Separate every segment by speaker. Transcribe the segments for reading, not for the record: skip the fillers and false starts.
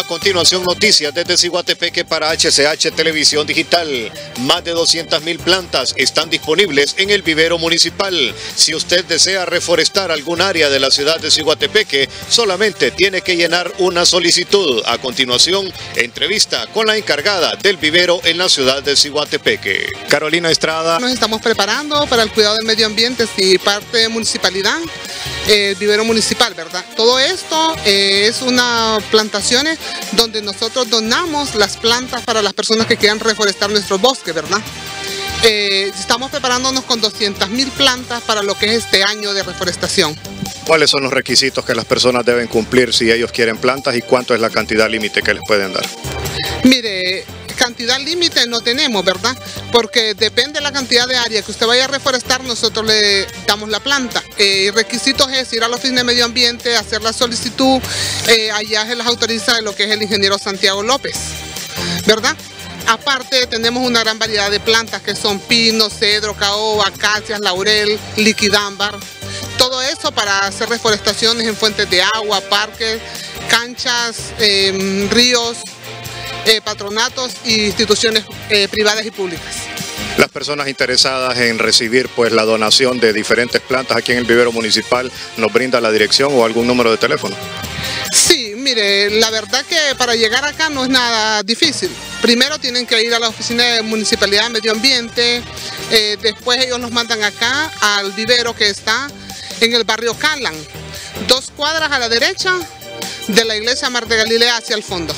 Speaker 1: continuación, noticias desde Ciguatepeque para HCH Televisión Digital. Más de 200.000 plantas están disponibles en el vivero municipal. Si usted desea reforestar algún área de la ciudad de Ciguatepeque, solamente tiene que llenar una solicitud. A continuación, entrevista con la encargada del vivero en la ciudad de Ciguatepeque. Carolina Estrada.
Speaker 2: Nos estamos preparando para el cuidado del medio ambiente, si parte de municipalidad, el vivero municipal, ¿verdad? Todo esto es una plantaciones donde nosotros donamos las plantas para las personas que quieran reforestar nuestros bosques, ¿verdad? Estamos preparándonos con 200.000 plantas para lo que es este año de reforestación.
Speaker 1: ¿Cuáles son los requisitos que las personas deben cumplir si ellos quieren plantas y cuánto es la cantidad límite que les pueden dar?
Speaker 2: Mire, cantidad límite no tenemos, ¿verdad? Porque depende de la cantidad de área que usted vaya a reforestar, nosotros le damos la planta. Requisitos es ir a la oficina de medio ambiente, hacer la solicitud, allá se las autoriza de lo que es el ingeniero Santiago López, ¿verdad? Aparte tenemos una gran variedad de plantas que son pino, cedro, caoba, acacias, laurel, liquidámbar. Todo eso para hacer reforestaciones en fuentes de agua, parques, canchas, ríos, patronatos e instituciones privadas y públicas.
Speaker 1: Las personas interesadas en recibir pues la donación de diferentes plantas aquí en el vivero municipal, ¿nos brinda la dirección o algún número de teléfono?
Speaker 2: Sí, mire, la verdad que para llegar acá no es nada difícil. Primero tienen que ir a la oficina de Municipalidad de Medio Ambiente, después ellos nos mandan acá al vivero que está en el barrio Calan, 2 cuadras a la derecha de la iglesia Mar de Galilea hacia el fondo.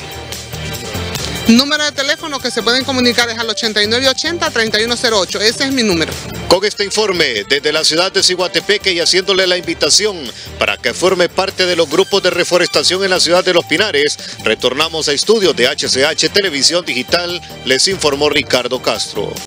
Speaker 2: Número de teléfono que se pueden comunicar es al 8980-3108, ese es mi número.
Speaker 1: Con este informe desde la ciudad de Ciguatepeque y haciéndole la invitación para que forme parte de los grupos de reforestación en la ciudad de Los Pinares, retornamos a estudios de HCH Televisión Digital, les informó Ricardo Castro.